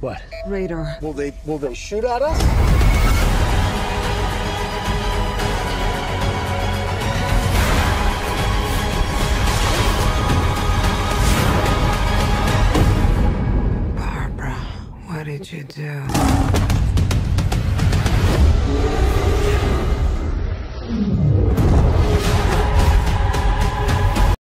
What? Radar. Will they shoot at us? Barbara, what did you do?